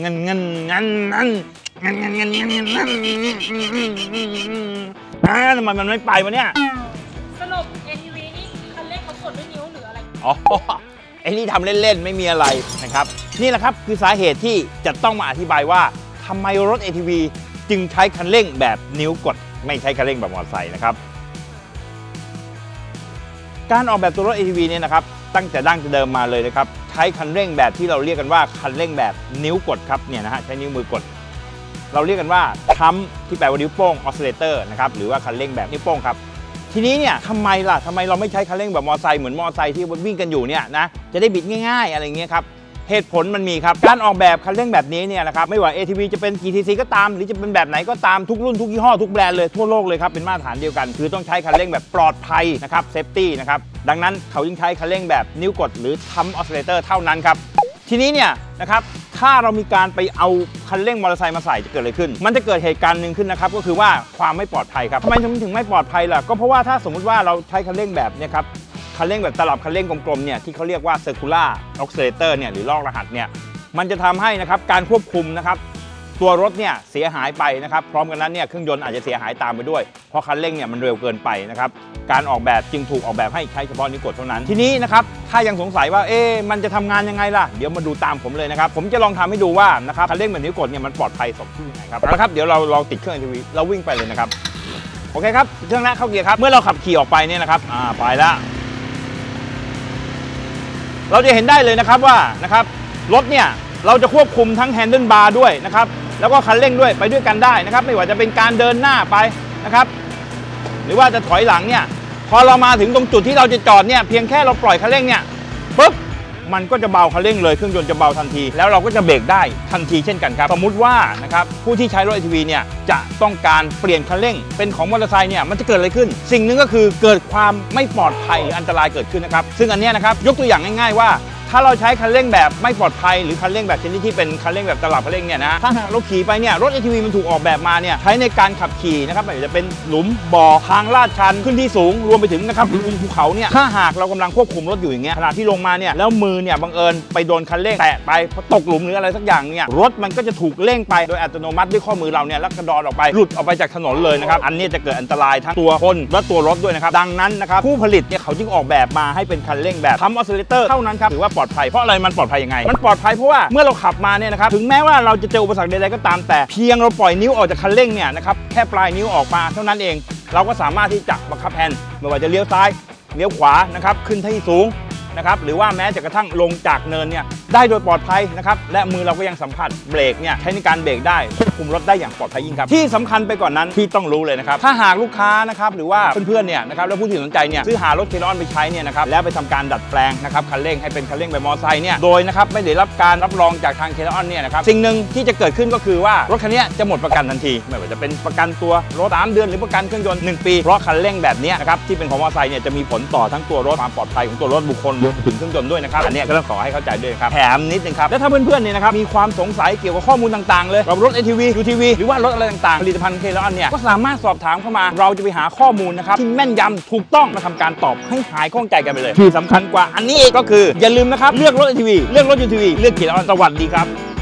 งั้นทำไมมันไม่ไปวะเนี่ยสรุป ATV นี่คันเร่งเขากดด้วยนิ้วหรืออะไรอ๋อไอ้นี่ทำเล่นๆไม่มีอะไรนะครับนี่แหละครับคือสาเหตุที่จะต้องมาอธิบายว่าทำไมรถ ATV จึงใช้คันเร่งแบบนิ้วกดไม่ใช้คันเร่งแบบมอเตอร์ไซค์นะครับการออกแบบตัวรถ ATV เนี่ยนะครับตั้งแต่ดั้งแต่เดิมมาเลยนะครับใช้คันเร่งแบบที่เราเรียกกันว่าคันเร่งแบบนิ้วกดครับเนี่ยนะฮะใช้นิ้วมือกดเราเรียกกันว่าทัมที่แปลว่านิ้วโป้งออสซิเลเตอร์นะครับหรือว่าคันเร่งแบบนิ้วโป้งครับทีนี้เนี่ยทำไมเราไม่ใช้คันเร่งแบบมอเตอร์ไซค์เหมือนมอเตอร์ไซค์ที่วิ่งกันอยู่เนี่ยนะจะได้บิดง่ายๆอะไรเงี้ยครับเหตุผลมันมีครับการออกแบบคันเร่งแบบนี้เนี่ยนะครับไม่ว่า ATV จะเป็น GTC ก็ตามหรือจะเป็นแบบไหนก็ตามทุกรุ่นทุกยี่ห้อทุกแบรนด์เลยทั่วโลกเลยครับเป็นมาตรฐานเดียวกันคือต้องใช้คันเร่งแบบปลอดภัยนะครับเซฟตี้นะครับดังนั้นเขาจึงใช้คันเร่งแบบนิ้วกดหรือทัมออสซิเลเตอร์เท่านั้นครับทีนี้เนี่ยนะครับถ้าเรามีการไปเอาคันเร่งมอเตอร์ไซค์มาใส่จะเกิดอะไรขึ้นมันจะเกิดเหตุการณ์หนึ่งขึ้นนะครับก็คือว่าความไม่ปลอดภัยครับทำไมถึงไม่ปลอดภัยล่ะก็เพราะว่าถ้าสมมุติว่าเราใช้คันเร่งแบบเนี่ยครับคันเร่งแบบตลับคันเร่งกลมๆเนี่ยที่เขาเรียกว่า circular oscillator เนี่ยหรือลอกรหัสเนี่ยมันจะทำให้นะครับการควบคุมนะครับตัวรถเนี่ยเสียหายไปนะครับพร้อมกันนั้นเนี่ยเครื่องยนต์อาจจะเสียหายตามไปด้วยเพราะคันเร่งเนี่ยมันเร็วเกินไปนะครับการออกแบบจึงถูกออกแบบให้ใช้เฉพาะนิ้วกดเท่านั้นทีนี้นะครับถ้ายังสงสัยว่ามันจะทำงานยังไงล่ะเดี๋ยวมาดูตามผมเลยนะครับผมจะลองทำให้ดูว่านะครับคันเร่งแบบนิ้วกดเนี่ยมันปลอดภัยสมที่ยังไงครับแล้วครับเดี๋ยวเราลองติดเครื่อง ATV เราวิ่งไปเลยนะครับโอเคครับเครื่องแรกเข้าเกียร์ครับเมื่อเราขับขี่ออกไปเนี่ยนะครับไปแล้วเราจะเห็นได้เลยนะครับว่านะครับรถเนี่ยเราจะควบคุมทั้งแฮนเดิลบาร์ด้วยนะครับแล้วก็คันเร่งด้วยไปด้วยกันได้นะครับไม่ว่าจะเป็นการเดินหน้าไปนะครับหรือว่าจะถอยหลังเนี่ยพอเรามาถึงตรงจุดที่เราจะจอดเนี่ยเพียงแค่เราปล่อยคันเร่งเนี่ยปุ๊บมันก็จะเบาคันเร่งเลยเครื่องยนต์จะเบาทันทีแล้วเราก็จะเบรกได้ทันทีเช่นกันครับสมมุติว่านะครับผู้ที่ใช้รถ ATV เนี่ยจะต้องการเปลี่ยนคันเร่งเป็นของมอเตอร์ไซค์เนี่ยมันจะเกิดอะไรขึ้นสิ่งหนึ่งก็คือเกิดความไม่ปลอดภัยหรืออันตรายเกิดขึ้นนะครับซึ่งอันนี้นะครับยกตัวอย่างง่ายๆว่าถ้าเราใช้คันเร่งแบบไม่ปลอดภัยหรือคันเร่งแบบชนิดที่เป็นคันเร่งแบบตลับคันเร่งเนี่ยนะถ้าหากเราขี่ไปเนี่ยรถ ATV มันถูกออกแบบมาเนี่ยใช้ในการขับขี่นะครับไม่ว่าจะเป็นหลุมบ่อทางลาดชันขึ้นที่สูงรวมไปถึงนะครับภูเขาเนี่ยถ้าหากเรากำลังควบคุมรถอยู่อย่างเงี้ยขณะที่ลงมาเนี่ยแล้วมือเนี่ยบังเอิญไปโดนคันเร่งแตะไปพอตกหลุมหรืออะไรสักอย่างเนี่ยรถมันก็จะถูกเร่งไปโดยอัตโนมัติด้วยข้อมือเราเนี่ยแล้วกระดอนออกไปหลุดออกไปจากถนนเลยนะครับอันนี้จะเกิดอันตรายทั้งตัวคนและตัวรถด้วยนะครับดังนั้นนะครับผู้ผลิตเนี่ยเขาจึงออกแบบมาให้เป็นคันเร่งแบบทัมออสซิเลเตอร์เท่านั้นครับถือว่าปลอดภัยเพราะอะไรมันปลอดภัยยังไงมันปลอดภัยเพราะว่าเมื่อเราขับมาเนี่ยนะครับถึงแม้ว่าเราจะเจออุปสรรคใดๆก็ตามแต่เพียงเราปล่อยนิ้วออกจากคันเร่งเนี่ยนะครับแค่ปลายนิ้วออกมาเท่านั้นเองเราก็สามารถที่จะบังคับแฮนด์ไม่ว่าจะเลี้ยวซ้ายเลี้ยวขวานะครับขึ้นที่สูงนะครับหรือว่าแม้จะกระทั่งลงจากเนินเนี่ยได้โดยปลอดภัยนะครับและมือเราก็ยังสัมผัสเบรกเนี่ยใช้ในการเบรกได้ควบคุมรถได้อย่างปลอดภัยยิ่งครับที่สำคัญไปกว่านนั้นที่ต้องรู้เลยนะครับถ้าหากลูกค้านะครับหรือว่าเพื่อนๆเนี่ยนะครับและผู้ที่สนใจเนี่ยซื้อหารถเคลออนไปใช้เนี่ยนะครับแล้วไปทำการดัดแปลงนะครับคันเร่งให้เป็นคันเร่งแบบมอเตอร์ไซค์เนี่ยโดยนะครับไม่ได้รับการรับรองจากทางเคลออนเนี่ยนะครับสิ่งหนึ่งที่จะเกิดขึ้นก็คือว่ารถคันนี้จะหมดประกันทันทีไม่ว่าจะเป็นประกันตัวรถ3 เดือนหรือประกันเครื่องยนต์1 ปีเพราะคันเร่งแบบนี้นะครับที่เป็นของมอเตอร์ไซค์เนี่ยจะมีผลต่อทั้งตัวรถความปลอดภัยของตัวรถบุคคลรวมถึงเครื่องยนต์ด้วยนะครับอันนี้ก็ต้องขอให้เข้าใจด้วยครับแถมนิดนึงครับและถ้าเพื่อนๆเนี่ยนะครับมีความสงสัยเกี่ยวกับข้อมูลต่างๆเลยกับรถ ATV UTV หรือว่ารถอะไรต่างๆผลิตภัณฑ์เคลออนเนี่ยก็สามารถสอบถามเข้ามาเราจะไปหาข้อมูลนะครับที่แม่นยำถูกต้องมาทำการตอบให้หายข้องใจกันไปเลยที่สำคัญกว่าอันนี้เองก็คืออย่าลืมนะครับเลือกรถ ATV เลือกรถ UTV เลือกเคลออนสวัสดีครับ